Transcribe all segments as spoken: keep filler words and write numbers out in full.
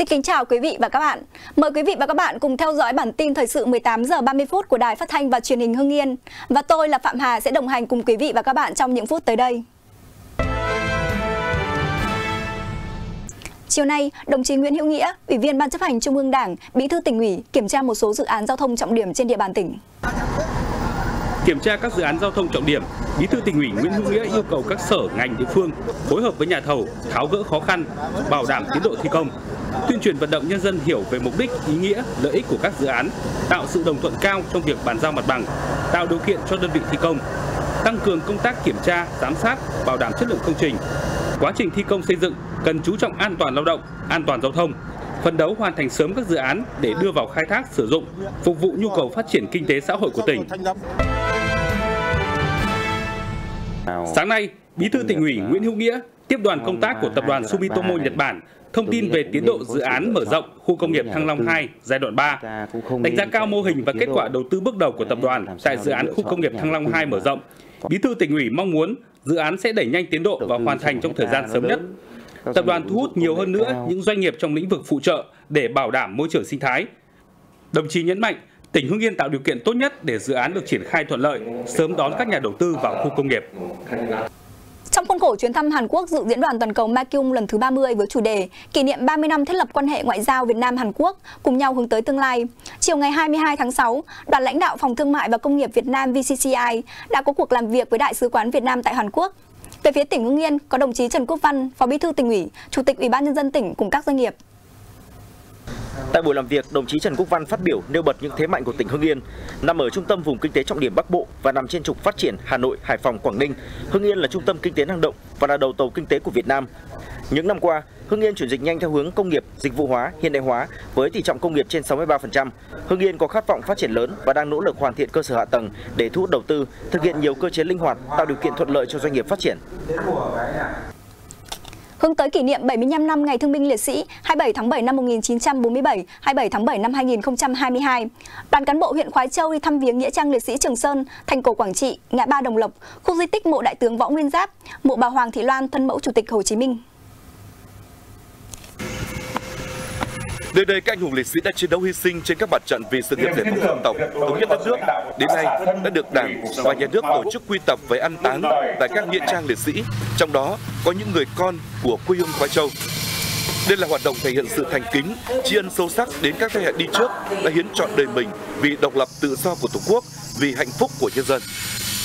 Xin kính chào quý vị và các bạn. Mời quý vị và các bạn cùng theo dõi bản tin thời sự mười tám giờ ba mươi phút của Đài Phát thanh và Truyền hình Hưng Yên. Và tôi là Phạm Hà sẽ đồng hành cùng quý vị và các bạn trong những phút tới đây. Chiều nay, đồng chí Nguyễn Hữu Nghĩa, Ủy viên Ban chấp hành Trung ương Đảng, Bí thư Tỉnh ủy kiểm tra một số dự án giao thông trọng điểm trên địa bàn tỉnh. Kiểm tra các dự án giao thông trọng điểm, Bí thư Tỉnh ủy Nguyễn Hữu Nghĩa yêu cầu các sở ngành địa phương phối hợp với nhà thầu tháo gỡ khó khăn, bảo đảm tiến độ thi công, tuyên truyền vận động nhân dân hiểu về mục đích, ý nghĩa, lợi ích của các dự án, tạo sự đồng thuận cao trong việc bàn giao mặt bằng, tạo điều kiện cho đơn vị thi công, tăng cường công tác kiểm tra, giám sát, bảo đảm chất lượng công trình. Quá trình thi công xây dựng cần chú trọng an toàn lao động, an toàn giao thông, phấn đấu hoàn thành sớm các dự án để đưa vào khai thác sử dụng, phục vụ nhu cầu phát triển kinh tế xã hội của tỉnh. Sáng nay, Bí thư Tỉnh ủy Nguyễn Hữu Nghĩa tiếp đoàn công tác của tập đoàn Sumitomo Nhật Bản thông tin về tiến độ dự án mở rộng khu công nghiệp Thăng Long hai giai đoạn ba, đánh giá cao mô hình và kết quả đầu tư bước đầu của tập đoàn tại dự án khu công nghiệp Thăng Long hai mở rộng. Bí thư Tỉnh ủy mong muốn dự án sẽ đẩy nhanh tiến độ và hoàn thành trong thời gian sớm nhất. Tập đoàn thu hút nhiều hơn nữa những doanh nghiệp trong lĩnh vực phụ trợ để bảo đảm môi trường sinh thái. Đồng chí nhấn mạnh, tỉnh Hưng Yên tạo điều kiện tốt nhất để dự án được triển khai thuận lợi, sớm đón các nhà đầu tư vào khu công nghiệp. Trong khuôn khổ chuyến thăm Hàn Quốc dự diễn đàn toàn cầu Makyung lần thứ ba mươi với chủ đề kỷ niệm ba mươi năm thiết lập quan hệ ngoại giao Việt Nam Hàn Quốc cùng nhau hướng tới tương lai, chiều ngày hai mươi hai tháng sáu, đoàn lãnh đạo Phòng Thương mại và Công nghiệp Việt Nam vê xê xê i đã có cuộc làm việc với Đại sứ quán Việt Nam tại Hàn Quốc. Về phía tỉnh Hưng Yên có đồng chí Trần Quốc Văn, Phó Bí thư Tỉnh ủy, Chủ tịch Ủy ban Nhân dân tỉnh cùng các doanh nghiệp. Tại buổi làm việc, đồng chí Trần Quốc Văn phát biểu nêu bật những thế mạnh của tỉnh Hưng Yên. Nằm ở trung tâm vùng kinh tế trọng điểm Bắc Bộ và nằm trên trục phát triển Hà Nội, Hải Phòng, Quảng Ninh, Hưng Yên là trung tâm kinh tế năng động và là đầu tàu kinh tế của Việt Nam. Những năm qua, Hưng Yên chuyển dịch nhanh theo hướng công nghiệp, dịch vụ hóa, hiện đại hóa với tỷ trọng công nghiệp trên sáu mươi ba phần trăm. Hưng Yên có khát vọng phát triển lớn và đang nỗ lực hoàn thiện cơ sở hạ tầng để thu hút đầu tư, thực hiện nhiều cơ chế linh hoạt, tạo điều kiện thuận lợi cho doanh nghiệp phát triển. Hướng tới kỷ niệm bảy mươi lăm năm Ngày Thương binh Liệt sĩ hai mươi bảy tháng bảy năm một nghìn chín trăm bốn mươi bảy, hai mươi bảy tháng bảy năm hai nghìn không trăm hai mươi hai, đoàn cán bộ huyện Khoái Châu đi thăm viếng nghĩa trang liệt sĩ Trường Sơn, thành cổ Quảng Trị, ngã ba Đồng Lộc, khu di tích mộ Đại tướng Võ Nguyên Giáp, mộ bà Hoàng Thị Loan, thân mẫu Chủ tịch Hồ Chí Minh. Nơi đây các anh hùng liệt sĩ đã chiến đấu hy sinh trên các mặt trận vì sự nghiệp giải phóng dân tộc, thống nhất đất nước. Đến nay đã được Đảng và Nhà nước tổ chức quy tập về an táng tại các nghĩa trang liệt sĩ, trong đó có những người con của quê hương Khoái Châu. Đây là hoạt động thể hiện sự thành kính, tri ân sâu sắc đến các thế hệ đi trước đã hiến trọn đời mình vì độc lập tự do của Tổ quốc, vì hạnh phúc của nhân dân.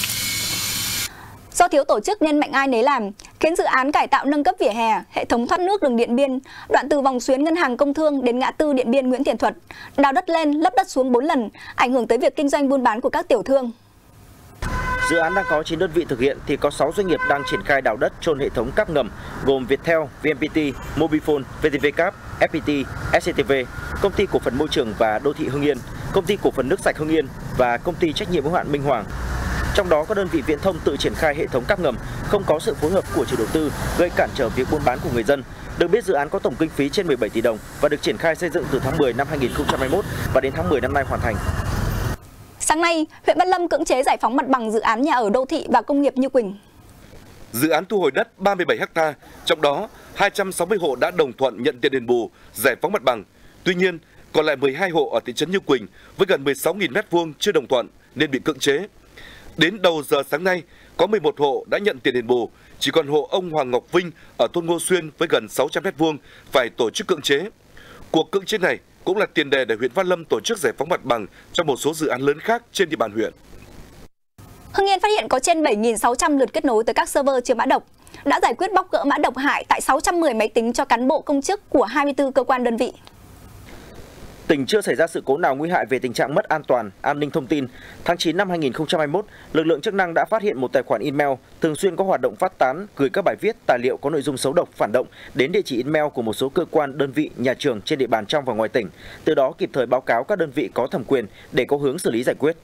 Do thiếu tổ chức nên mạnh ai nấy làm, khiến dự án cải tạo nâng cấp vỉa hè, hệ thống thoát nước đường Điện Biên, đoạn từ vòng xuyến Ngân hàng Công Thương đến ngã tư Điện Biên Nguyễn Thiện Thuật, đào đất lên, lấp đất xuống bốn lần, ảnh hưởng tới việc kinh doanh buôn bán của các tiểu thương. Dự án đang có chín đơn vị thực hiện thì có sáu doanh nghiệp đang triển khai đào đất chôn hệ thống cáp ngầm gồm Viettel, vê en pê tê, Mobifone, vê tê vê Cap, ép pê tê, ét xê tê vê, Công ty Cổ phần Môi trường và Đô thị Hưng Yên, Công ty Cổ phần Nước sạch Hưng Yên và Công ty Trách nhiệm hữu hạn Minh Hoàng. Trong đó, các đơn vị viễn thông tự triển khai hệ thống cáp ngầm, không có sự phối hợp của chủ đầu tư, gây cản trở việc buôn bán của người dân. Được biết, dự án có tổng kinh phí trên mười bảy tỷ đồng và được triển khai xây dựng từ tháng mười năm hai nghìn không trăm hai mươi mốt và đến tháng mười năm nay hoàn thành. Sáng nay, huyện Văn Lâm cưỡng chế giải phóng mặt bằng dự án nhà ở đô thị và công nghiệp Như Quỳnh. Dự án thu hồi đất ba mươi bảy ha, trong đó hai trăm sáu mươi hộ đã đồng thuận nhận tiền đền bù, giải phóng mặt bằng. Tuy nhiên, còn lại mười hai hộ ở thị trấn Như Quỳnh với gần mười sáu nghìn mét vuông chưa đồng thuận nên bị cưỡng chế. Đến đầu giờ sáng nay, có mười một hộ đã nhận tiền đền bù, chỉ còn hộ ông Hoàng Ngọc Vinh ở thôn Ngô Xuyên với gần sáu trăm mét vuông phải tổ chức cưỡng chế. Cuộc cưỡng chế này cũng là tiền đề để huyện Văn Lâm tổ chức giải phóng mặt bằng cho một số dự án lớn khác trên địa bàn huyện. Hưng Yên phát hiện có trên bảy nghìn sáu trăm lượt kết nối tới các server chứa mã độc, đã giải quyết bóc gỡ mã độc hại tại sáu trăm mười máy tính cho cán bộ công chức của hai mươi tư cơ quan đơn vị. Tỉnh chưa xảy ra sự cố nào nguy hại về tình trạng mất an toàn, an ninh thông tin. Tháng chín năm hai nghìn không trăm hai mươi mốt, lực lượng chức năng đã phát hiện một tài khoản email thường xuyên có hoạt động phát tán, gửi các bài viết, tài liệu có nội dung xấu độc, phản động đến địa chỉ email của một số cơ quan, đơn vị, nhà trường trên địa bàn trong và ngoài tỉnh. Từ đó kịp thời báo cáo các đơn vị có thẩm quyền để có hướng xử lý giải quyết.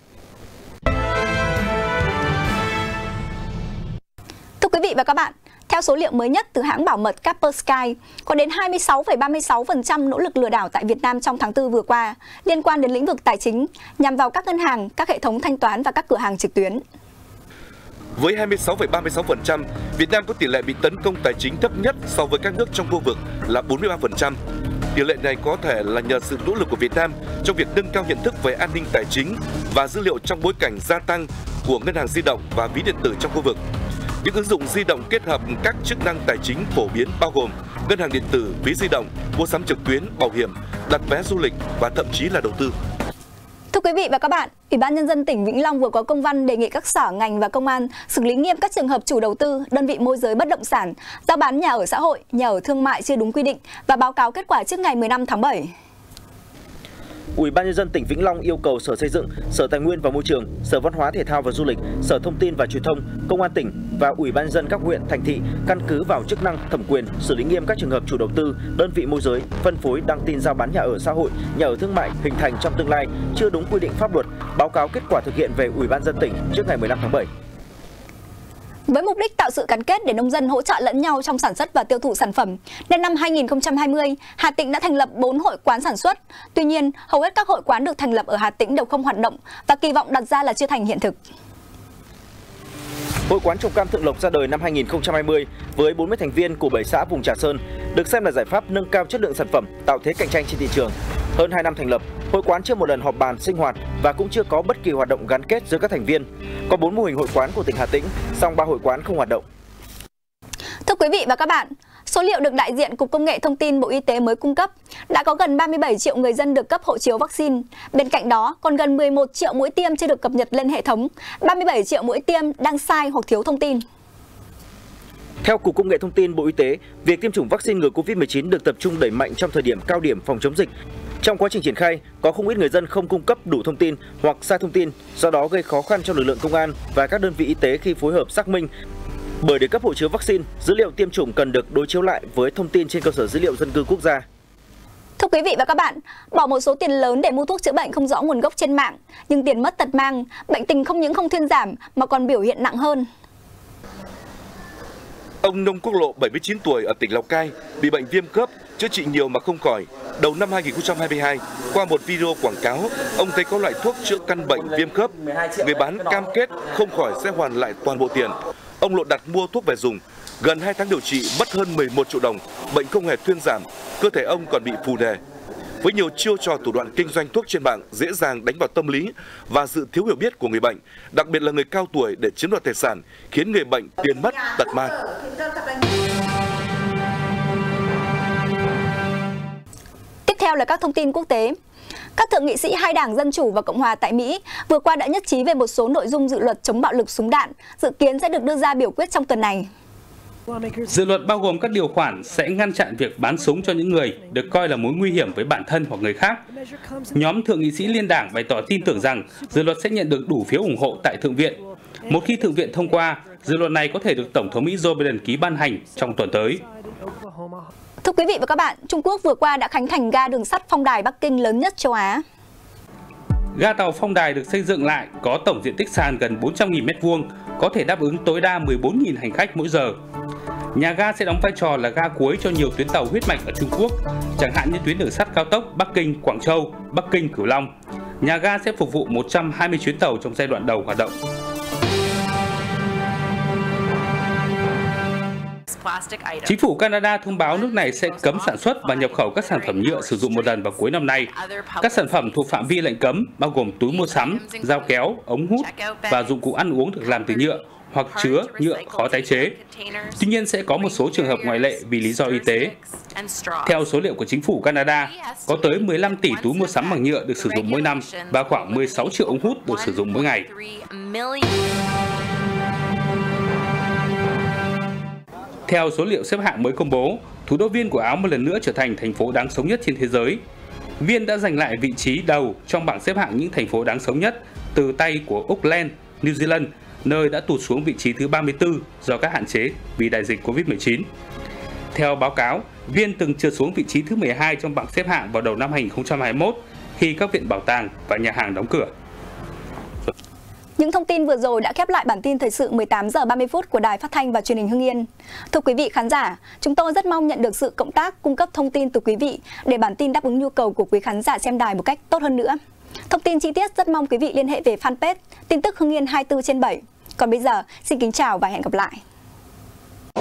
Thưa quý vị và các bạn, theo số liệu mới nhất từ hãng bảo mật Kaspersky, có đến hai mươi sáu phẩy ba mươi sáu phần trăm nỗ lực lừa đảo tại Việt Nam trong tháng tư vừa qua liên quan đến lĩnh vực tài chính, nhằm vào các ngân hàng, các hệ thống thanh toán và các cửa hàng trực tuyến. Với hai mươi sáu phẩy ba mươi sáu phần trăm, Việt Nam có tỷ lệ bị tấn công tài chính thấp nhất so với các nước trong khu vực là bốn mươi ba phần trăm. Tỷ lệ này có thể là nhờ sự nỗ lực của Việt Nam trong việc nâng cao nhận thức về an ninh tài chính và dữ liệu trong bối cảnh gia tăng của ngân hàng di động và ví điện tử trong khu vực. Những ứng dụng di động kết hợp các chức năng tài chính phổ biến bao gồm ngân hàng điện tử, ví di động, mua sắm trực tuyến, bảo hiểm, đặt vé du lịch và thậm chí là đầu tư. Thưa quý vị và các bạn, Ủy ban Nhân dân tỉnh Vĩnh Long vừa có công văn đề nghị các sở, ngành và công an xử lý nghiêm các trường hợp chủ đầu tư, đơn vị môi giới bất động sản, giao bán nhà ở xã hội, nhà ở thương mại chưa đúng quy định và báo cáo kết quả trước ngày mười lăm tháng bảy. Ủy ban Nhân dân tỉnh Vĩnh Long yêu cầu Sở Xây dựng, Sở Tài nguyên và Môi trường, Sở Văn hóa Thể thao và Du lịch, Sở Thông tin và Truyền thông, Công an tỉnh và Ủy ban Nhân dân các huyện, thành thị căn cứ vào chức năng, thẩm quyền xử lý nghiêm các trường hợp chủ đầu tư, đơn vị môi giới, phân phối đăng tin giao bán nhà ở xã hội, nhà ở thương mại hình thành trong tương lai chưa đúng quy định pháp luật, báo cáo kết quả thực hiện về Ủy ban Nhân dân tỉnh trước ngày mười lăm tháng bảy. Với mục đích tạo sự gắn kết để nông dân hỗ trợ lẫn nhau trong sản xuất và tiêu thụ sản phẩm, nên năm hai nghìn không trăm hai mươi, Hà Tĩnh đã thành lập bốn hội quán sản xuất. Tuy nhiên, hầu hết các hội quán được thành lập ở Hà Tĩnh đều không hoạt động và kỳ vọng đặt ra là chưa thành hiện thực. Hội quán trồng cam Thượng Lộc ra đời năm hai nghìn không trăm hai mươi với bốn mươi thành viên của bảy xã vùng Trà Sơn, được xem là giải pháp nâng cao chất lượng sản phẩm, tạo thế cạnh tranh trên thị trường. Hơn hai năm thành lập, hội quán chưa một lần họp bàn sinh hoạt và cũng chưa có bất kỳ hoạt động gắn kết giữa các thành viên. Có bốn mô hình hội quán của tỉnh Hà Tĩnh, song ba hội quán không hoạt động. Thưa quý vị và các bạn, số liệu được đại diện Cục Công nghệ Thông tin Bộ Y tế mới cung cấp đã có gần ba mươi bảy triệu người dân được cấp hộ chiếu vaccine. Bên cạnh đó, còn gần mười một triệu mũi tiêm chưa được cập nhật lên hệ thống, ba mươi bảy triệu mũi tiêm đang sai hoặc thiếu thông tin. Theo Cục Công nghệ Thông tin Bộ Y tế, việc tiêm chủng vaccine ngừa Covid mười chín được tập trung đẩy mạnh trong thời điểm cao điểm phòng chống dịch. Trong quá trình triển khai, có không ít người dân không cung cấp đủ thông tin hoặc sai thông tin, do đó gây khó khăn cho lực lượng công an và các đơn vị y tế khi phối hợp xác minh. Bởi để cấp hộ chiếu vaccine, dữ liệu tiêm chủng cần được đối chiếu lại với thông tin trên cơ sở dữ liệu dân cư quốc gia. Thưa quý vị và các bạn, bỏ một số tiền lớn để mua thuốc chữa bệnh không rõ nguồn gốc trên mạng, nhưng tiền mất tật mang, bệnh tình không những không thuyên giảm mà còn biểu hiện nặng hơn. Ông Nông Quốc Lộ, bảy mươi chín tuổi ở tỉnh Lào Cai, bị bệnh viêm khớp, chữa trị nhiều mà không khỏi. Đầu năm hai nghìn không trăm hai mươi hai, qua một video quảng cáo, ông thấy có loại thuốc chữa căn bệnh viêm khớp. Người bán cam kết không khỏi sẽ hoàn lại toàn bộ tiền. Ông Lộ đặt mua thuốc về dùng. Gần hai tháng điều trị mất hơn mười một triệu đồng, bệnh không hề thuyên giảm, cơ thể ông còn bị phù nề. Với nhiều chiêu trò thủ đoạn kinh doanh thuốc trên mạng dễ dàng đánh vào tâm lý và sự thiếu hiểu biết của người bệnh, đặc biệt là người cao tuổi để chiếm đoạt tài sản, khiến người bệnh tiền mất tật mang. Tiếp theo là các thông tin quốc tế. Các thượng nghị sĩ hai đảng Dân Chủ và Cộng Hòa tại Mỹ vừa qua đã nhất trí về một số nội dung dự luật chống bạo lực súng đạn, dự kiến sẽ được đưa ra biểu quyết trong tuần này. Dự luật bao gồm các điều khoản sẽ ngăn chặn việc bán súng cho những người được coi là mối nguy hiểm với bản thân hoặc người khác. Nhóm thượng nghị sĩ liên đảng bày tỏ tin tưởng rằng dự luật sẽ nhận được đủ phiếu ủng hộ tại Thượng viện. Một khi Thượng viện thông qua, dự luật này có thể được Tổng thống Mỹ Joe Biden ký ban hành trong tuần tới. Thưa quý vị và các bạn, Trung Quốc vừa qua đã khánh thành ga đường sắt Phong Đài Bắc Kinh lớn nhất châu Á. Ga tàu Phong Đài được xây dựng lại có tổng diện tích sàn gần bốn trăm nghìn mét vuông, có thể đáp ứng tối đa mười bốn nghìn hành khách mỗi giờ. Nhà ga sẽ đóng vai trò là ga cuối cho nhiều tuyến tàu huyết mạch ở Trung Quốc, chẳng hạn như tuyến đường sắt cao tốc Bắc Kinh, Quảng Châu, Bắc Kinh, Cửu Long. Nhà ga sẽ phục vụ một trăm hai mươi chuyến tàu trong giai đoạn đầu hoạt động. Chính phủ Canada thông báo nước này sẽ cấm sản xuất và nhập khẩu các sản phẩm nhựa sử dụng một lần vào cuối năm nay. Các sản phẩm thuộc phạm vi lệnh cấm bao gồm túi mua sắm, dao kéo, ống hút và dụng cụ ăn uống được làm từ nhựa hoặc chứa nhựa khó tái chế. Tuy nhiên sẽ có một số trường hợp ngoại lệ vì lý do y tế. Theo số liệu của chính phủ Canada, có tới mười lăm tỷ túi mua sắm bằng nhựa được sử dụng mỗi năm và khoảng mười sáu triệu ống hút được sử dụng mỗi ngày. Theo số liệu xếp hạng mới công bố, thủ đô Viên của Áo một lần nữa trở thành thành phố đáng sống nhất trên thế giới. Viên đã giành lại vị trí đầu trong bảng xếp hạng những thành phố đáng sống nhất từ tay của Auckland, New Zealand, nơi đã tụt xuống vị trí thứ ba mươi tư do các hạn chế vì đại dịch Covid mười chín. Theo báo cáo, Viên từng trượt xuống vị trí thứ mười hai trong bảng xếp hạng vào đầu năm hai nghìn không trăm hai mươi mốt khi các viện bảo tàng và nhà hàng đóng cửa. Những thông tin vừa rồi đã khép lại bản tin thời sự mười tám giờ ba mươi phút của Đài Phát thanh và Truyền hình Hưng Yên. Thưa quý vị khán giả, chúng tôi rất mong nhận được sự cộng tác cung cấp thông tin từ quý vị để bản tin đáp ứng nhu cầu của quý khán giả xem đài một cách tốt hơn nữa. Thông tin chi tiết rất mong quý vị liên hệ về fanpage tin tức Hưng Yên hai mươi tư trên bảy. Còn bây giờ, xin kính chào và hẹn gặp lại.